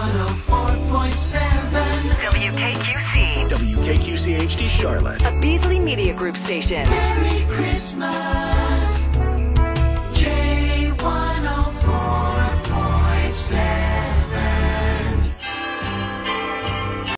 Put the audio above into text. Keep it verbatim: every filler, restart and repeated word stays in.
one oh four point seven W K Q C. W K Q C H D Charlotte. A Beasley Media Group station. Merry Christmas.